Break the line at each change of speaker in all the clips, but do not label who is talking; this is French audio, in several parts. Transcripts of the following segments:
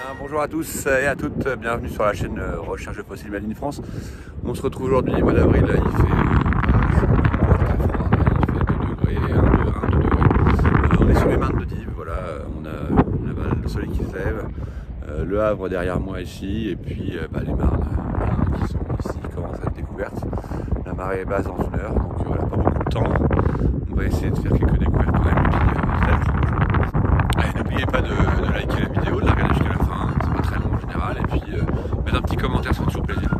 Bonjour à tous et à toutes, bienvenue sur la chaîne Recherche de fossiles Made in France. On se retrouve aujourd'hui, mois d'avril, il fait très froid, il fait 2 degrés, 1 degré. On est sur les mains de Dives, voilà, on a le soleil qui se lève, le Havre derrière moi ici, et puis les Marnes qui sont ici commencent à être découvertes. La marée est basse dans 1 heure, donc voilà, pas beaucoup de temps. On va essayer de faire quelques découvertes quand même. Allez, n'oubliez pas de liker la vidéo, de la regarder jusqu'à la fin, c'est pas très long en général, et puis mettre un petit commentaire, ça fait toujours plaisir.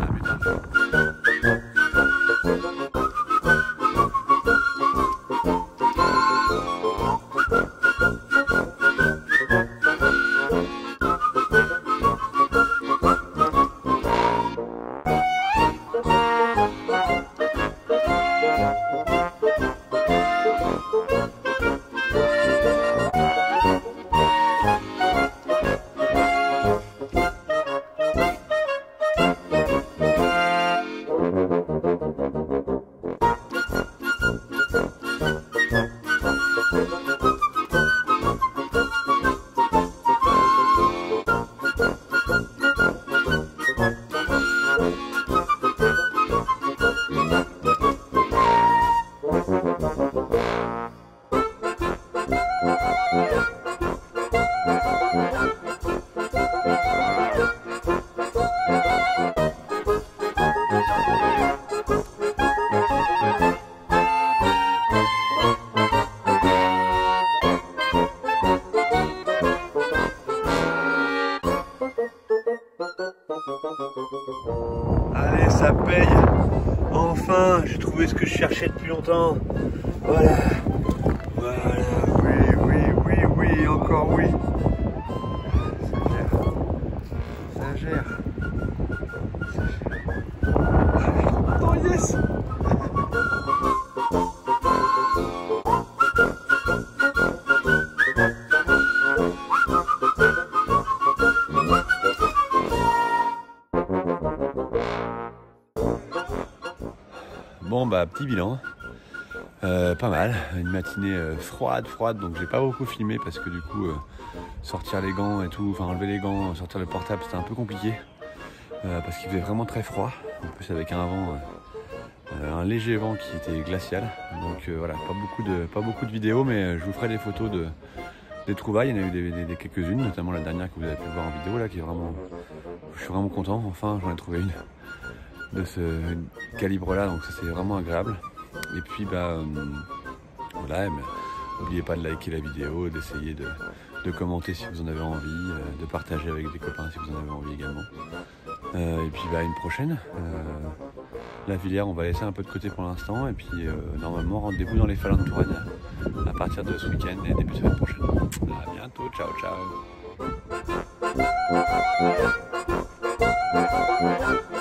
Allez, ça paye. Enfin, j'ai trouvé ce que je cherchais depuis longtemps. Voilà. Voilà, oui, encore oui. Ça gère. Oh yes. Bon petit bilan, pas mal, une matinée froide, donc j'ai pas beaucoup filmé parce que du coup sortir les gants et tout, enfin enlever les gants, sortir le portable c'était un peu compliqué parce qu'il faisait vraiment très froid, en plus avec un vent, un léger vent qui était glacial, donc voilà, pas beaucoup de vidéos, mais je vous ferai des photos des trouvailles. Il y en a eu quelques-unes, notamment la dernière que vous avez pu voir en vidéo là, qui est vraiment, je suis vraiment content, enfin j'en ai trouvé une de ce calibre là, donc ça c'est vraiment agréable. Et puis voilà, n'oubliez pas de liker la vidéo, d'essayer de commenter si vous en avez envie, de partager avec des copains si vous en avez envie également. Et puis une prochaine, la filière on va laisser un peu de côté pour l'instant, et puis normalement rendez-vous dans les Fallons de Touraine à partir de ce week-end et début de semaine prochaine. À bientôt, ciao.